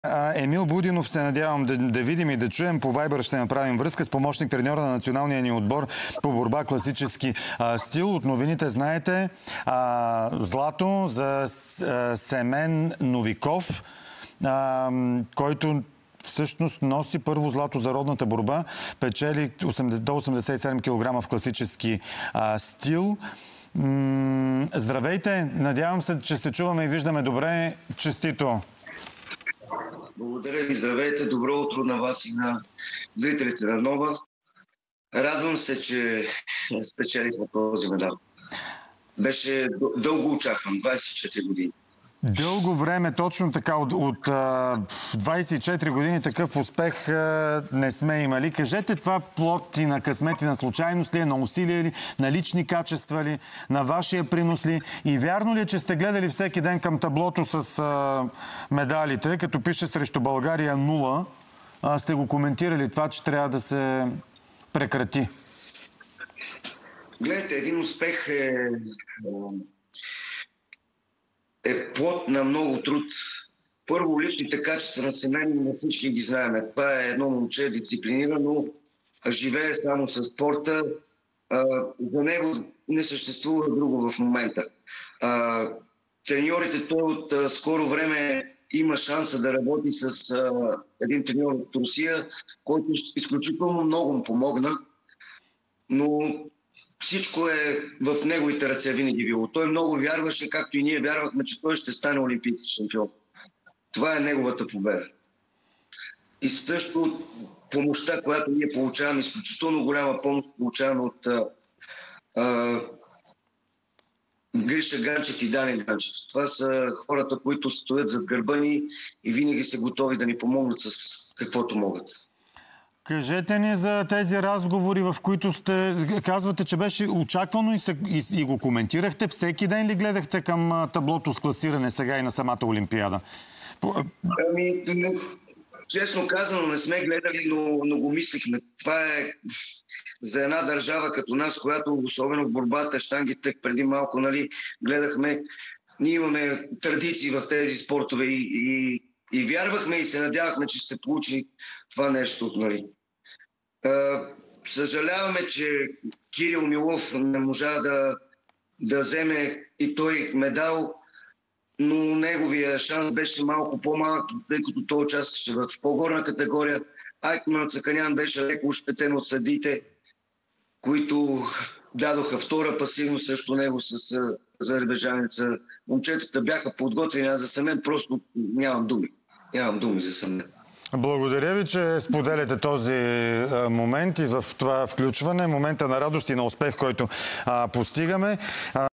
Емил Будинов се надявам да видим и да чуем. По Viber ще направим връзка с помощник треньора на националния ни отбор по борба класически стил. От новините знаете злато за Семен Новиков, който всъщност носи първо злато за родната борба. Печели до 87 кг в класически стил. Здравейте! Надявам се, че се чуваме и виждаме добре. Честито! Благодаря ви, здравейте, добро утро на вас и на зрителите на Нова. Радвам се, че спечелих по този медал. Беше дълго очакван, 24 години. Дълго време, точно така, от 24 години такъв успех не сме имали. Кажете, това плод и на късмет и на случайност ли е, на усилие ли, на лични качества ли, на вашия принос ли? И вярно ли е, че сте гледали всеки ден към таблото с медалите, като пише срещу България 0, сте го коментирали това, че трябва да се прекрати? Гледайте, един успех е плод на много труд. Първо, личните качества на Семен, на всички ги знаем. Това е едно момче дисциплинирано, живее само със спорта. За него не съществува друго в момента. Треньорите, той от скоро време има шанса да работи с един треньор от Русия, който изключително много му помогна, но всичко е в неговите ръце винаги било. Той много вярваше, както и ние вярвахме, че той ще стане олимпийски шампион. Това е неговата победа. И също помощта, която ние получаваме, изключително голяма помощ получаваме от Гриша Ганчев и Дани Ганчев. Това са хората, които стоят зад гърба ни и винаги са готови да ни помогнат с каквото могат. Кажете ни за тези разговори, в които казвате, че беше очаквано и го коментирахте. Всеки ден ли гледахте към таблото с класиране сега и на самата Олимпиада? Честно казано, не сме гледали, но го мислихме. Това е за една държава като нас, която особено в борбата, щангите преди малко, гледахме. Ние имаме традиции в тези спортове и вярвахме и се надявахме, че ще се получи това нещо. Съжаляваме, че Кирил Милов не можа да вземе и той медал, но неговия шанс беше малко по-малък, тъй като той участваше в по-горна категория. Айтман Цаканян беше леко ощетен от съдиите, които дадоха втора пасивност срещу него с азербайджанеца. Момчетата бяха подготвени, а за Семен просто нямам думи. Нямам думи за Семен. Благодаря ви, че споделяте този момент и в това включване, момента на радост и на успех, който постигаме.